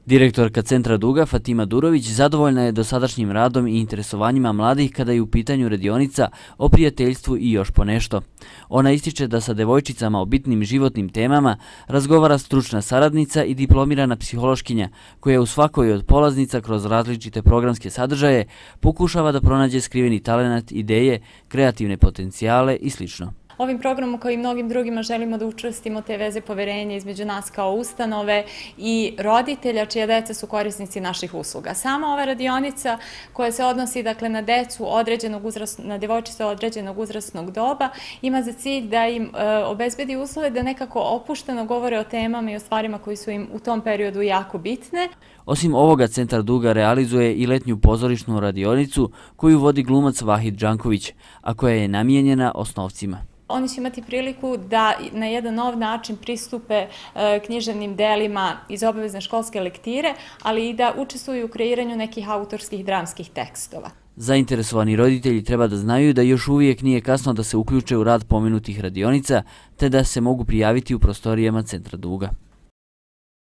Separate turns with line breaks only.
Direktorka Centra Duga Fatima Durović zadovoljna je dosadašnjim radom i interesovanjima mladih kada je u pitanju radionica o prijateljstvu i još ponešto. Ona ističe da sa devojčicama o bitnim životnim temama razgovara stručna saradnica i diplomirana psihološkinja koja u svakoj od polaznica kroz različite programske sadržaje pokušava da pronađe skriveni talenat, ideje, kreativne potencijale i sl.
Ovim programom kao i mnogim drugima želimo da učvrstimo te veze poverenja između nas kao ustanove i roditelja čija deca su korisnici naših usluga. Sama ova radionica koja se odnosi na decu na devojčice određenog uzrasnog doba ima za cilj da im obezbedi uslove da nekako opušteno govore o temama i o stvarima koji su im u tom periodu jako bitne.
Osim ovoga, Centar Duga realizuje i letnju pozorišnu radionicu koju vodi glumac Vahid Džanković, a koja je namijenjena osnovcima.
Oni će imati priliku da na jedan nov način pristupe književnim delima iz obavezne školske lektire, ali i da učestvuju u kreiranju nekih autorskih dramskih tekstova.
Zainteresovani roditelji treba da znaju da još uvijek nije kasno da se uključe u rad pomenutih radionica, te da se mogu prijaviti u prostorijama Centra Duga.